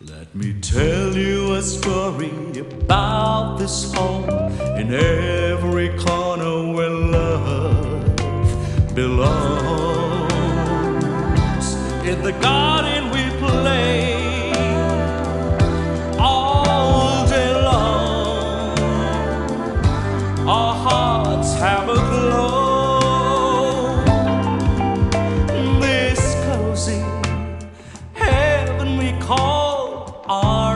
Let me tell you a story about this home in every corner where love belongs. In the garden we play all day long. Our hearts have a glow. This cozy heaven we call our